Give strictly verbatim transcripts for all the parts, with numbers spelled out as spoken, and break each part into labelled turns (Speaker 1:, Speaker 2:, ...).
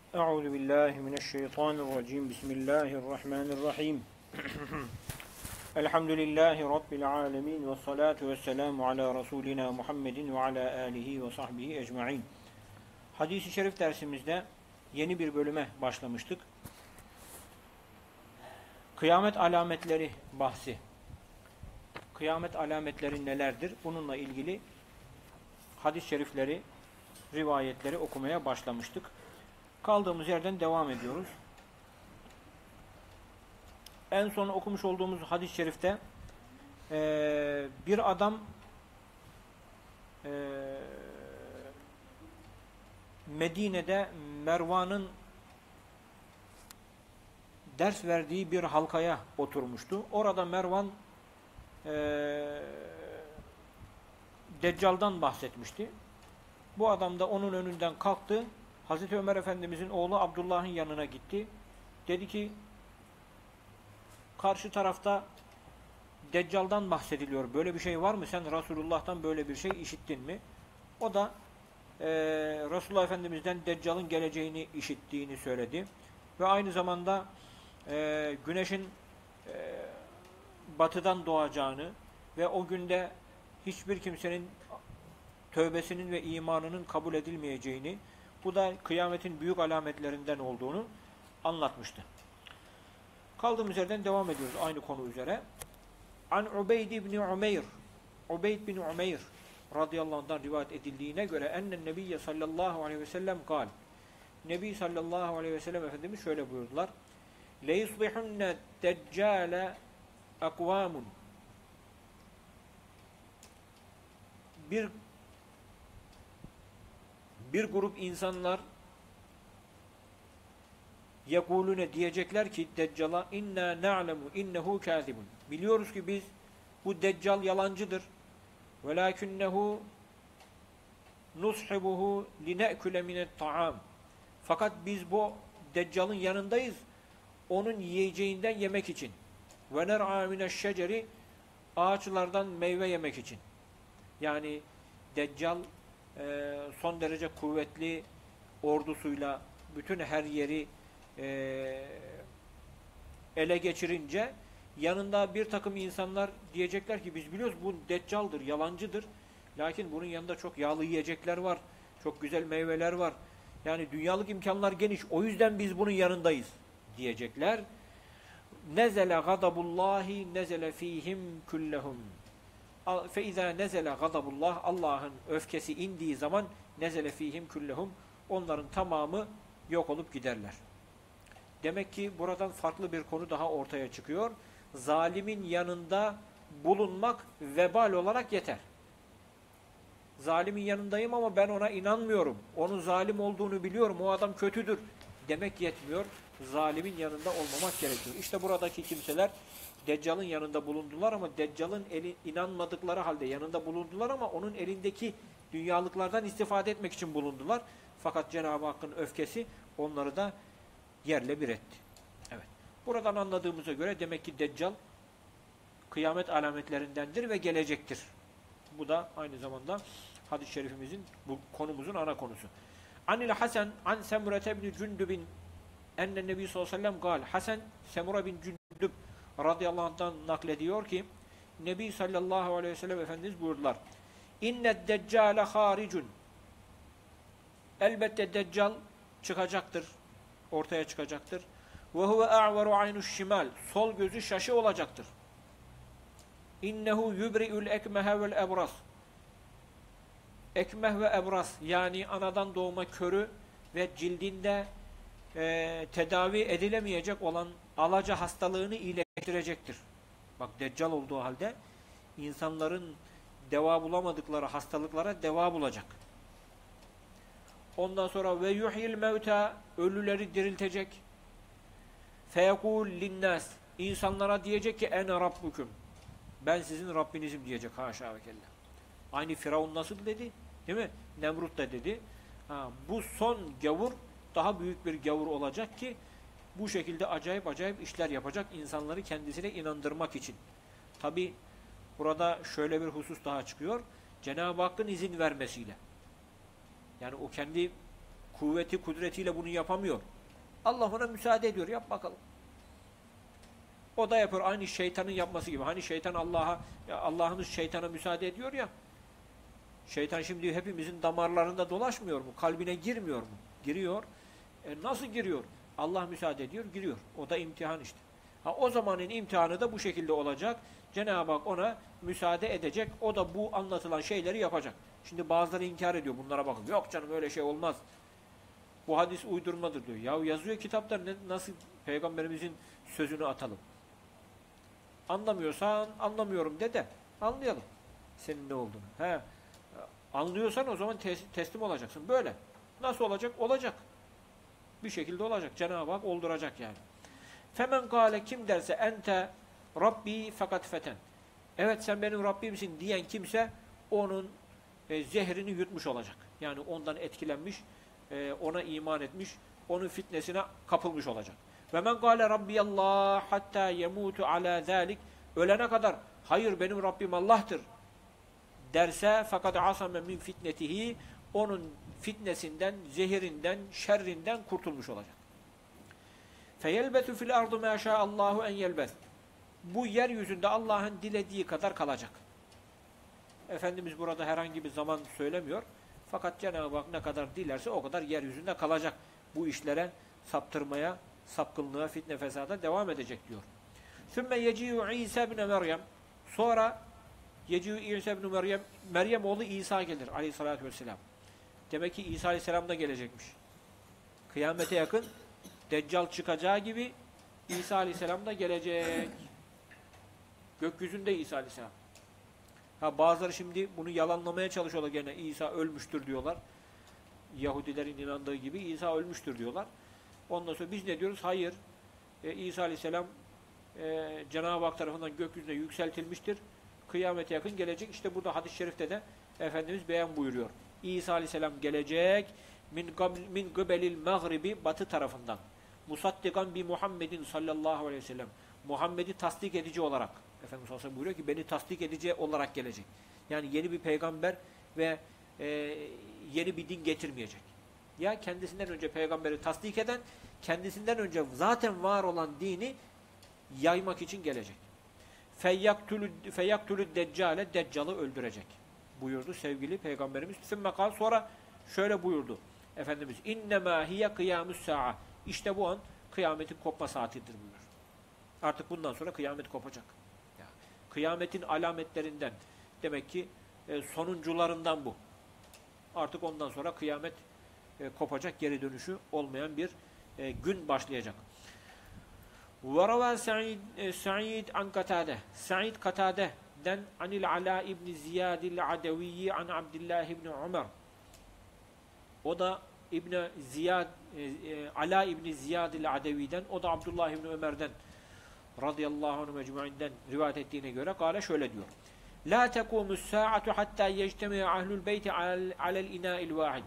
Speaker 1: Euzu billahi mineşşeytanirracim. Bismillahirrahmanirrahim. Elhamdülillahi rabbil alamin ve salatu vesselamu ala rasulina Muhammedin ve ala alihi ve sahbihi ecmaîn. Hadis-i şerif dersimizde yeni bir bölüme başlamıştık. Kıyamet alametleri bahsi. Kıyamet alametleri nelerdir? Bununla ilgili hadis-i şerifleri, rivayetleri okumaya başlamıştık. Kaldığımız yerden devam ediyoruz. En son okumuş olduğumuz hadis-i şerifte e, bir adam e, Medine'de Mervan'ın ders verdiği bir halkaya oturmuştu. Orada Mervan e, Deccal'dan bahsetmişti. Bu adam da onun önünden kalktı. Hazreti Ömer Efendimizin oğlu Abdullah'ın yanına gitti. Dedi ki, karşı tarafta Deccal'dan bahsediliyor. Böyle bir şey var mı? Sen Resulullah'tan böyle bir şey işittin mi? O da e, Resulullah Efendimiz'den Deccal'ın geleceğini işittiğini söyledi. Ve aynı zamanda e, güneşin e, batıdan doğacağını ve o günde hiçbir kimsenin tövbesinin ve imanının kabul edilmeyeceğini, bu da kıyametin büyük alametlerinden olduğunu anlatmıştı. Kaldığımız yerden devam ediyoruz aynı konu üzere. An Ubeyd ibn Umeyr, Ubeyd bin Umeyr radıyallahu anh'dan rivayet edildiğine göre ennen Nebiyye sallallahu aleyhi ve sellem kal. Nebi sallallahu aleyhi ve sellem Efendimiz şöyle buyurdular. لَيُصْبِحُنَّ الدَّجَّالَ اَقْوَامٌ Bir Bir grup insanlar yekulune diyecekler ki Deccal'a inna na'lemu innehu kâzibun. Biliyoruz ki biz bu Deccal yalancıdır. Velâkünnehu nushibuhu line'kule minet ta'am. Fakat biz bu Deccal'ın yanındayız. Onun yiyeceğinden yemek için. Ve ner'a mineşşeceri ağaçlardan meyve yemek için. Yani Deccal son derece kuvvetli ordusuyla bütün her yeri e, ele geçirince yanında bir takım insanlar diyecekler ki biz biliyoruz bu Deccal'dır, yalancıdır. Lakin bunun yanında çok yağlı yiyecekler var, çok güzel meyveler var. Yani dünyalık imkanlar geniş. O yüzden biz bunun yanındayız diyecekler. Nezele gadabullahi nezele fihim kullehum. فَاِذَا نَزَلَ غَضَبُ اللّٰهِ Allah'ın öfkesi indiği zaman nezele fihim kullehum, onların tamamı yok olup giderler. Demek ki buradan farklı bir konu daha ortaya çıkıyor. Zalimin yanında bulunmak vebal olarak yeter. Zalimin yanındayım ama ben ona inanmıyorum. Onun zalim olduğunu biliyorum. O adam kötüdür demek yetmiyor. Zalimin yanında olmamak gerekiyor. İşte buradaki kimseler Deccal'ın yanında bulundular ama Deccal'ın eli, inanmadıkları halde yanında bulundular ama onun elindeki dünyalıklardan istifade etmek için bulundular. Fakat Cenab-ı Hakk'ın öfkesi onları da yerle bir etti. Evet. Buradan anladığımıza göre demek ki Deccal kıyamet alametlerindendir ve gelecektir. Bu da aynı zamanda hadis-i şerifimizin, bu konumuzun ana konusu. Anil Hasan an Semure bin Cündüb'in enne Nebi sallallahu aleyhi ve sellem gal. Hasan Semure bin Cündüb radıyallahu anh'tan naklediyor ki Nebi sallallahu aleyhi ve sellem Efendimiz buyurdular. İnned deccale haricun. Elbette Deccal çıkacaktır. Ortaya çıkacaktır. Ve huve a'veru aynuş şimal. Sol gözü şaşı olacaktır. İnnehu yubri'ül ekmehe vel ebras. Ekmeh ve ebras yani anadan doğma körü ve cildinde e, tedavi edilemeyecek olan alaca hastalığını iyileştirecektir. Bak Deccal olduğu halde insanların deva bulamadıkları hastalıklara deva bulacak. Ondan sonra ve yuhyil mevta, ölüleri diriltecek. Feyekul linnas, insanlara diyecek ki ene rabbukum, ben sizin Rabbinizim diyecek, haşa ve kella. Aynı Firavun nasıl dedi? Değil mi? Nemrut da dedi. Ha, bu son gavur daha büyük bir gavur olacak ki bu şekilde acayip acayip işler yapacak insanları kendisine inandırmak için. Tabi burada şöyle bir husus daha çıkıyor. Cenab-ı Hakk'ın izin vermesiyle. Yani o kendi kuvveti, kudretiyle bunu yapamıyor. Allah ona müsaade ediyor. Yap bakalım. O da yapıyor. Aynı şeytanın yapması gibi. Hani şeytan Allah'a, Allah'ın şeytana müsaade ediyor ya. Şeytan şimdi hepimizin damarlarında dolaşmıyor mu? Kalbine girmiyor mu? Giriyor. E nasıl giriyor? Allah müsaade ediyor, giriyor. O da imtihan işte. Ha, o zamanın imtihanı da bu şekilde olacak. Cenab-ı Hak ona müsaade edecek. O da bu anlatılan şeyleri yapacak. Şimdi bazıları inkar ediyor. Bunlara bakın. Yok canım öyle şey olmaz. Bu hadis uydurmadır diyor. Ya yazıyor kitapta, ne, nasıl Peygamberimizin sözünü atalım? Anlamıyorsan anlamıyorum de de anlayalım senin ne olduğunu. He. Anlıyorsan o zaman tes teslim olacaksın. Böyle. Nasıl olacak? Olacak. Bir şekilde olacak. Cenab-ı Hak olduracak yani. Femen kâle, kim derse ente Rabbi fakat feten. Evet sen benim Rabbimsin diyen kimse onun e, zehrini yutmuş olacak. Yani ondan etkilenmiş, e, ona iman etmiş, onun fitnesine kapılmış olacak. Ve men kâle Rabbiyallah hatta yemutu ala zâlik. Ölene kadar hayır benim Rabbim Allah'tır derse fakat asame min fitnetihi, onun fitnesinden, zehirinden, şerrinden kurtulmuş olacak. Feyelbetu fil ardu ma şa'allahu en yelbet. Bu yeryüzünde Allah'ın dilediği kadar kalacak. Efendimiz burada herhangi bir zaman söylemiyor. Fakat Cenab-ı Hak ne kadar dilerse o kadar yeryüzünde kalacak. Bu işlere saptırmaya, sapkınlığa, fitne fesada devam edecek diyor. Sümme yeci'u İsa ibn Meryem. Sonra yeci'u İsa ibn Meryem, Meryem oğlu İsa gelir aleyhissalatü vesselam. Demek ki İsa aleyhisselam da gelecekmiş. Kıyamete yakın Deccal çıkacağı gibi İsa aleyhisselam da gelecek. Gökyüzünde İsa aleyhisselam. Ha, bazıları şimdi bunu yalanlamaya çalışıyorlar gene. İsa ölmüştür diyorlar. Yahudilerin inandığı gibi İsa ölmüştür diyorlar. Ondan sonra biz ne diyoruz? Hayır. E, İsa aleyhisselam e, Cenab-ı Hak tarafından gökyüzüne yükseltilmiştir. Kıyamete yakın gelecek. İşte burada hadis-i şerifte de Efendimiz beyan buyuruyor. İsa aleyhisselam gelecek. Min, min gıbelil mağribi, batı tarafından. Musaddikan bi Muhammedin sallallahu aleyhi ve sellem. Muhammed'i tasdik edici olarak. Efendimiz sallallahu aleyhi ve sellem buyuruyor ki beni tasdik edici olarak gelecek. Yani yeni bir peygamber ve e, yeni bir din getirmeyecek. Ya kendisinden önce peygamberi tasdik eden, kendisinden önce zaten var olan dini yaymak için gelecek. Feyaktülü deccale, deccalı öldürecek buyurdu sevgili peygamberimiz. Sümmekal, sonra şöyle buyurdu Efendimiz. İnnemâ hiye kıyâmus sa'a. İşte bu an kıyametin kopma saatidir buyurur. Artık bundan sonra kıyamet kopacak. Yani, kıyametin alametlerinden, demek ki e, sonuncularından bu. Artık ondan sonra kıyamet e, kopacak, geri dönüşü olmayan bir e, gün başlayacak. وَرَوَى سَعِيدْ سَعِيدْ عَنْ قَتَادَةٍ Sa'id Katade'den anil Ala ibn Ziyadil Adeviyi an Abdullah ibn Ömer. O da İbn Ziyad e, e, Ala ibn Ziyadil Adevi'den, o da Abdullah ibn Ömer'den radıyallahu anh mecmuinden rivayet ettiğine göre kâle şöyle diyor. La tekumus sa'atu hatta yectemi'e ahlul beyti alel ina'il vahid.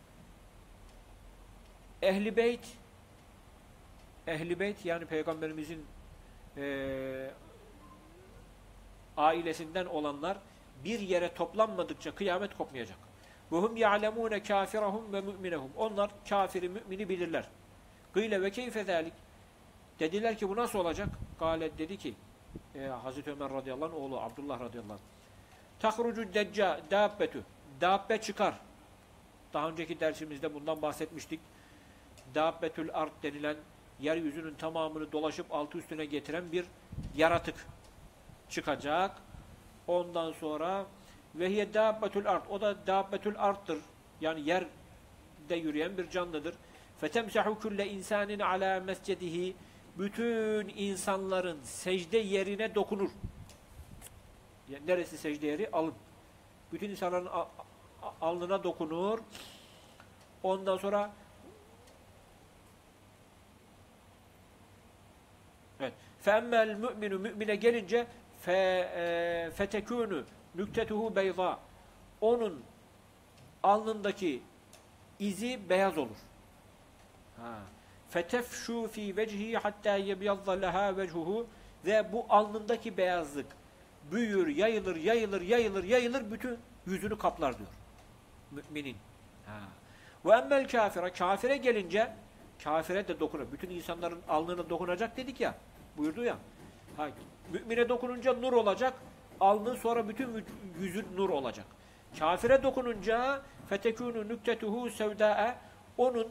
Speaker 1: Ehli beyt Ehli beyt yani Peygamberimizin e, ailesinden olanlar bir yere toplanmadıkça kıyamet kopmayacak. وَهُمْ يَعْلَمُونَ كَافِرَهُمْ وَمُؤْمِنَهُمْ Onlar kafiri, mümini bilirler. قِيلَ وَكَيْفَ ذَٰلِكَ Dediler ki bu nasıl olacak? Galet dedi ki e, Hazreti Ömer radıyallahu anh oğlu Abdullah radıyallahu anh. تَخْرُجُ decca dâbbetü Dabbe çıkar. Daha önceki dersimizde bundan bahsetmiştik. Dâbbetül ard denilen yeryüzünün tamamını dolaşıp altı üstüne getiren bir yaratık çıkacak. Ondan sonra ve hiye dâbbetül ard. O da dâbbetül ard'tır. Yani yerde yürüyen bir canlıdır. Fetemsahu kulle insanin ala mescedihi. Bütün insanların secde yerine dokunur. Yani neresi secde yeri? Alın. Bütün insanların alnına dokunur. Ondan sonra evet. Femmel mü'minu mümine gelince fe fetekûnü nüktetuhu beyza. Onun alnındaki izi beyaz olur. Ha. Fetefşu fi vecihi hatta yebyadda leha vechuhu ve bu alnındaki beyazlık büyür, yayılır, yayılır, yayılır, yayılır, bütün yüzünü kaplar diyor. Müminin. Ha. Ve emmel kafire, kafire gelince kafire de dokunur. Bütün insanların alnına dokunacak dedik ya. Buyurdu ya. Ha, mümine dokununca nur olacak. Alnı sonra bütün yüzü nur olacak. Kafire dokununca fetekûnü nüktetuhu sevdâe, onun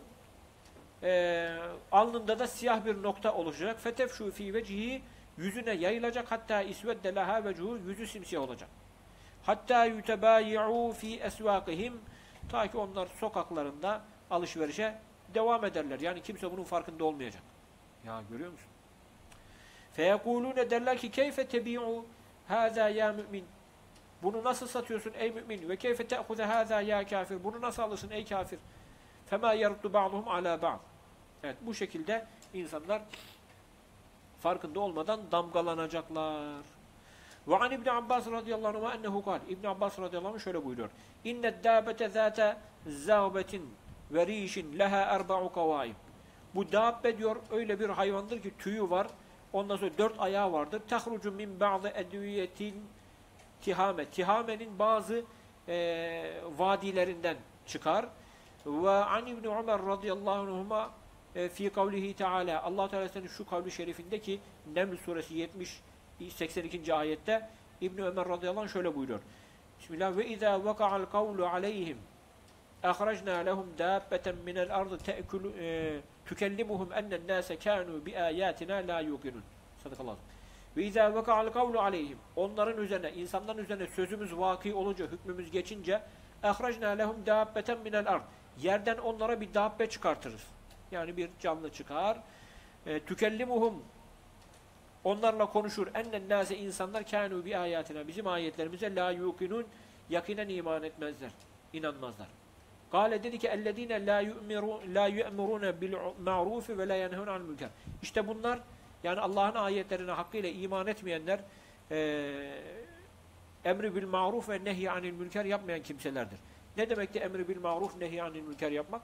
Speaker 1: e, alnında da siyah bir nokta oluşacak. Fetefşû fî vecihi, yüzüne yayılacak. Hatta isvedde lehâ vecuhu, yüzü simsiyah olacak. Hatta yutebâyi'û fî esvâkihim, ta ki onlar sokaklarında alışverişe devam ederler. Yani kimse bunun farkında olmayacak. Ya görüyor musun? Feyekulûne, derler ki keyfe tebi'û hâzâ ya mü'min. Bunu nasıl satıyorsun ey mümin? Ve keyfe te'huze hâzâ ya kafir. Bunu nasıl alırsın ey kafir? Femâ yeruddu ba'duhum alâ ba'd. Evet, bu şekilde insanlar farkında olmadan damgalanacaklar. Ve an İbn Abbas radıyallahu anh ennehu kâl. İbn Abbas radıyallahu anh şöyle buyuruyor. İnned dâbete zâte zâbetin ve rîşin leha erba'u kavâim. Bu dabbe diyor öyle bir hayvandır ki tüyü var. Ondan sonra dört ayağı vardır. Tehrucu min ba'dı edviyetin tihame. Tihamenin bazı e, vadilerinden çıkar. Ve an İbn Ömer radıyallahu anhuma e, fi kavlihi teala. Allah Teala'nın şu kavli şerifindeki Neml suresi yetmiş seksen ikinci ayette İbn Ömer radıyallahu anh şöyle buyuruyor. Bismillah, ve izâ vaka'al kavlu aleyhim ahrajna lehum dâbbeten minel ardı te'kulu tükellimuhum ennen nâse kânû bi âyâtina lâ yuqinun. Sadakallahu. Ve izâ vaka'al kavlu aleyhim, onların üzerine, insanların üzerine sözümüz vaki olunca, hükmümüz geçince ahrajna lehum dâbbeten minel ard, yerden onlara bir dabbe çıkartırız. Yani bir canlı çıkar. E, tükellimuhum, onlarla konuşur. Ennen nâse, insanlar kânû bi âyâtina, bizim ayetlerimize lâ yuqinun, yakinen iman etmezler, inanmazlar. Kâle, dedi ki ellezîne lâ yu'mirûne bil ma'rûfi ve lâ yenhûne anil münker. İşte bunlar, yani Allah'ın ayetlerine hakkıyla iman etmeyenler, e, emri bil maruf ve nehy anil münker yapmayan kimselerdir. Ne demekti emri bil maruf, nehy anil münker yapmak?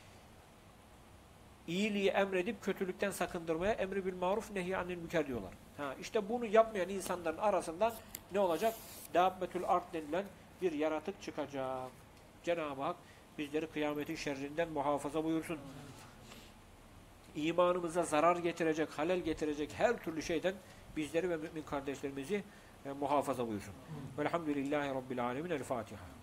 Speaker 1: İyiliği emredip kötülükten sakındırmaya emri bil maruf, nehy anil münker diyorlar. Ha, işte bunu yapmayan insanların arasından ne olacak? Dâbbetül ard denilen bir yaratık çıkacak. Cenab-ı Hak bizleri kıyametin şerrinden muhafaza buyursun. İmanımıza zarar getirecek, halel getirecek her türlü şeyden bizleri ve mümin kardeşlerimizi e, muhafaza buyursun. Velhamdülillahi Rabbil alemin. El Fatiha.